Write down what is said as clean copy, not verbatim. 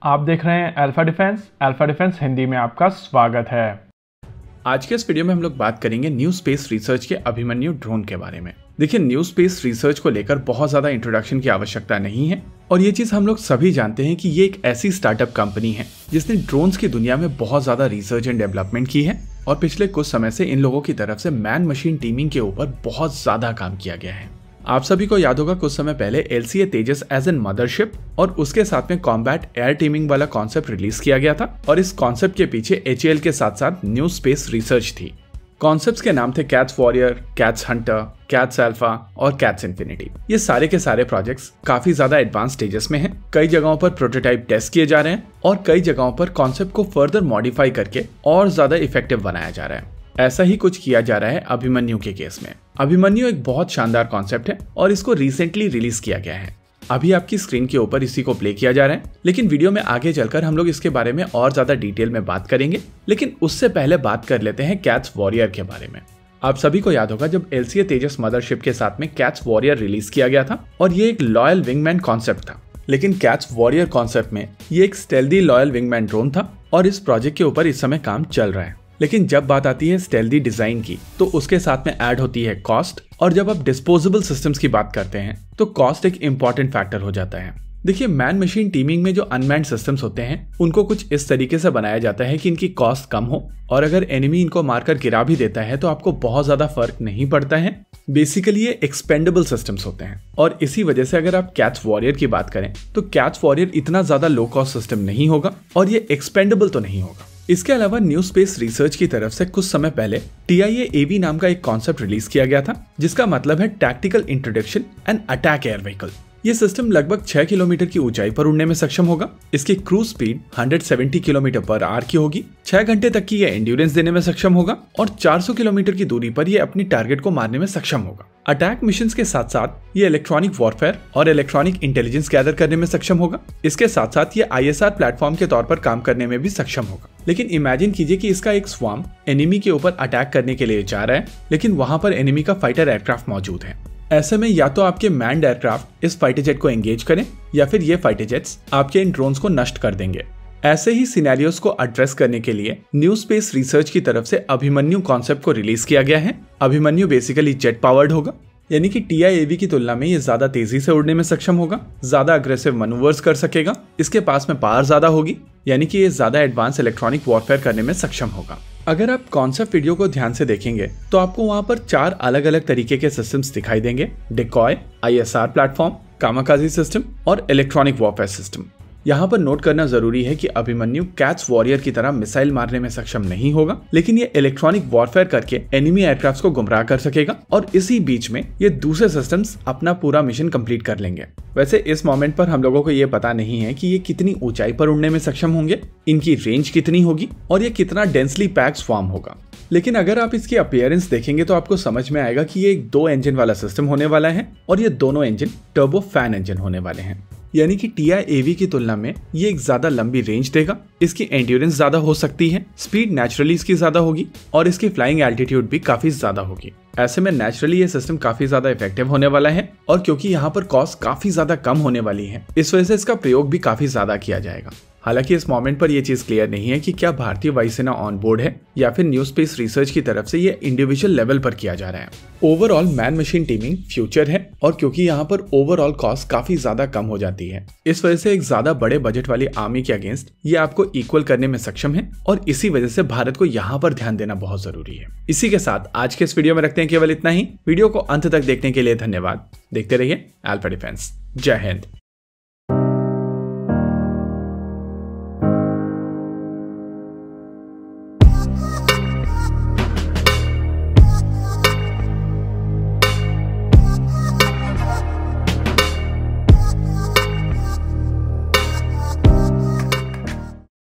आप देख रहे हैं अल्फा डिफेंस हिंदी में आपका स्वागत है। आज के इस वीडियो में हम लोग बात करेंगे न्यू स्पेस रिसर्च के अभिमन्यु ड्रोन के बारे में। देखिए, न्यू स्पेस रिसर्च को लेकर बहुत ज्यादा इंट्रोडक्शन की आवश्यकता नहीं है और ये चीज हम लोग सभी जानते हैं कि ये एक ऐसी स्टार्टअप कंपनी है जिसने ड्रोन्स की दुनिया में बहुत ज्यादा रिसर्च एंड डेवलपमेंट की है और पिछले कुछ समय से इन लोगों की तरफ से मैन मशीन टीमिंग के ऊपर बहुत ज्यादा काम किया गया है। आप सभी को याद होगा कुछ समय पहले LCA Tejas as an mothership और उसके साथ में कॉम्बैट एयर टीमिंग वाला कॉन्सेप्ट रिलीज किया गया था और इस कॉन्सेप्ट के पीछे HAL के साथ साथ न्यू स्पेस रिसर्च थी। कॉन्सेप्ट्स के नाम थे CATS warrior, CATS hunter, CATS alpha और कैट्स इन्फिनिटी। ये सारे के सारे प्रोजेक्ट्स काफी ज्यादा एडवांस स्टेजेस में हैं। कई जगहों पर प्रोटोटाइप टेस्ट किए जा रहे हैं और कई जगहों पर कॉन्सेप्ट को फर्दर मॉडिफाई करके और ज्यादा इफेक्टिव बनाया जा रहा है। ऐसा ही कुछ किया जा रहा है अभिमन्यु के केस में। अभिमन्यु एक बहुत शानदार कॉन्सेप्ट है और इसको रिसेंटली रिलीज किया गया है। अभी आपकी स्क्रीन के ऊपर इसी को प्ले किया जा रहा है, लेकिन वीडियो में आगे चलकर हम लोग इसके बारे में और ज्यादा डिटेल में बात करेंगे। लेकिन उससे पहले बात कर लेते हैं कैट्स वॉरियर के बारे में। आप सभी को याद होगा जब LCA तेजस मदरशिप के साथ में कैट्स वॉरियर रिलीज किया गया था और ये एक लॉयल विंगमैन कॉन्सेप्ट था। लेकिन कैट्स वॉरियर कॉन्सेप्ट में ये एक स्टेल्दी लॉयल विंगमैन ड्रोन था और इस प्रोजेक्ट के ऊपर इस समय काम चल रहा है। लेकिन जब बात आती है स्टेल्दी डिजाइन की तो उसके साथ में ऐड होती है कॉस्ट, और जब आप डिस्पोजेबल सिस्टम्स की बात करते हैं तो कॉस्ट एक इंपॉर्टेंट फैक्टर हो जाता है। देखिए, मैन मशीन टीमिंग में जो अनमैन्ड सिस्टम्स होते हैं उनको कुछ इस तरीके से बनाया जाता है कि इनकी कॉस्ट कम हो और अगर एनिमी इनको मारकर गिरा भी देता है तो आपको बहुत ज्यादा फर्क नहीं पड़ता है। बेसिकली ये एक्सपेंडेबल सिस्टम्स होते हैं और इसी वजह से अगर आप कैट्स वॉरियर की बात करें तो कैट्स वॉरियर इतना ज्यादा लो कॉस्ट सिस्टम नहीं होगा और ये एक्सपेंडेबल तो नहीं होगा। इसके अलावा न्यू स्पेस रिसर्च की तरफ से कुछ समय पहले TIA-AV नाम का एक कॉन्सेप्ट रिलीज किया गया था जिसका मतलब है tactical introduction and attack air vehicle. ये सिस्टम लगभग 6 किलोमीटर की ऊंचाई पर उड़ने में सक्षम होगा। इसकी cruise speed 170 kilometre per hour की होगी। 6 घंटे तक की ये एंड्योरेंस देने में सक्षम होगा और 400 किलोमीटर की दूरी पर ये अपनी टारगेट को मारने में सक्षम होगा। अटैक मिशंस के साथ साथ ये इलेक्ट्रॉनिक वॉरफेयर और इलेक्ट्रॉनिक इंटेलिजेंस गैदर करने में सक्षम होगा। इसके साथ साथ ये ISR प्लेटफॉर्म के तौर पर काम करने में भी सक्षम होगा। लेकिन इमेजिन कीजिए कि इसका एक स्वार्म एनिमी के ऊपर अटैक करने के लिए जा रहा है, लेकिन वहां पर एनिमी का फाइटर एयरक्राफ्ट मौजूद है। ऐसे में या तो आपके मैन्ड एयरक्राफ्ट इस फाइटर जेट को एंगेज करें या फिर ये फाइटर जेट्स आपके इन ड्रोन्स को नष्ट कर देंगे। ऐसे ही सिनेरियोस को एड्रेस करने के लिए न्यू स्पेस रिसर्च की तरफ से अभिमन्यु कॉन्सेप्ट को रिलीज किया गया है। अभिमन्यु बेसिकली जेट पावर्ड होगा, यानी कि TIA-AV की तुलना में ये ज्यादा तेजी से उड़ने में सक्षम होगा, ज्यादा अग्रेसिव मनूवर्स कर सकेगा, इसके पास में पावर ज्यादा होगी, यानी कि ये ज्यादा एडवांस इलेक्ट्रॉनिक वॉरफेयर करने में सक्षम होगा। अगर आप कॉन्सेप्ट वीडियो को ध्यान से देखेंगे तो आपको वहां पर 4 अलग अलग तरीके के सिस्टम्स दिखाई देंगे: decoy, ISR platform, kamikaze system और इलेक्ट्रॉनिक वॉरफेयर सिस्टम। यहाँ पर नोट करना जरूरी है कि अभिमन्यु कैट्स वॉरियर की तरह मिसाइल मारने में सक्षम नहीं होगा, लेकिन ये इलेक्ट्रॉनिक वॉरफेयर करके एनिमी एयरक्राफ्ट को गुमराह कर सकेगा और इसी बीच में ये दूसरे सिस्टम्स अपना पूरा मिशन कंप्लीट कर लेंगे। वैसे इस मोमेंट पर हम लोगों को ये पता नहीं है कि ये कितनी ऊंचाई पर उड़ने में सक्षम होंगे, इनकी रेंज कितनी होगी और ये कितना डेंसली पैक्ड स्वार्म होगा। लेकिन अगर आप इसकी अपीयरेंस देखेंगे तो आपको समझ में आएगा कि ये एक 2 इंजन वाला सिस्टम होने वाला है और ये दोनों इंजन टर्बो फैन इंजन होने वाले हैं, यानी कि TIA-AV की तुलना में ये एक ज्यादा लंबी रेंज देगा, इसकी एंड्योरेंस ज्यादा हो सकती है, स्पीड नेचुरली इसकी ज्यादा होगी और इसकी फ्लाइंग एल्टीट्यूड भी काफी ज्यादा होगी। ऐसे में नेचुरली ये सिस्टम काफी ज्यादा इफेक्टिव होने वाला है और क्योंकि यहाँ पर कॉस्ट काफी ज्यादा कम होने वाली है, इस वजह से इसका प्रयोग भी काफी ज्यादा किया जाएगा। हालांकि इस मोमेंट पर यह चीज क्लियर नहीं है कि क्या भारतीय वायुसेना ऑन बोर्ड है या फिर न्यू स्पेस रिसर्च की तरफ से ये इंडिविजुअल लेवल पर किया जा रहा है। Overall man machine teaming future है और क्योंकि यहाँ पर ओवरऑल कॉस्ट काफी ज्यादा कम हो जाती है, इस वजह से एक ज्यादा बड़े बजट वाली आर्मी के अगेंस्ट ये आपको इक्वल करने में सक्षम है और इसी वजह से भारत को यहाँ पर ध्यान देना बहुत जरूरी है। इसी के साथ आज के इस वीडियो में रखते हैं केवल इतना ही। वीडियो को अंत तक देखने के लिए धन्यवाद। देखते रहिए अल्फा डिफेंस। जय हिंद।